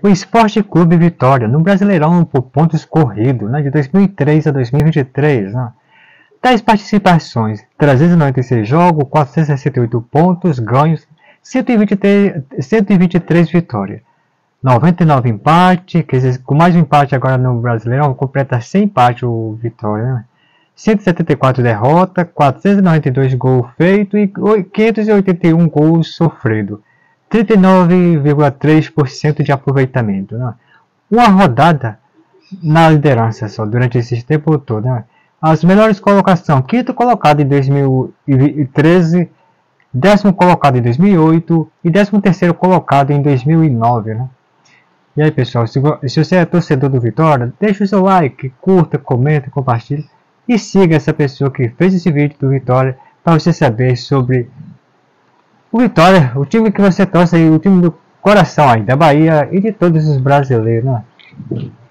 O Esporte Clube Vitória, no Brasileirão por pontos corridos, né, de 2003 a 2023, né, 10 participações, 396 jogos, 468 pontos, ganhos, 123 vitórias, 99 empates, quer dizer, com mais um empate agora no Brasileirão, completa 100 empates o Vitória, né? 174 derrotas, 492 gols feitos e 581 gols sofridos. 39,3% de aproveitamento. Né? Uma rodada na liderança só durante esse tempo todo. Né? As melhores colocações: quinto colocado em 2013, décimo colocado em 2008 e 13º colocado em 2009. Né? E aí, pessoal, se você é torcedor do Vitória, deixa o seu like, curta, comenta, compartilhe e siga essa pessoa que fez esse vídeo do Vitória para você saber sobre o Vitória, o time que você torce aí, o time do coração aí da Bahia e de todos os brasileiros, né?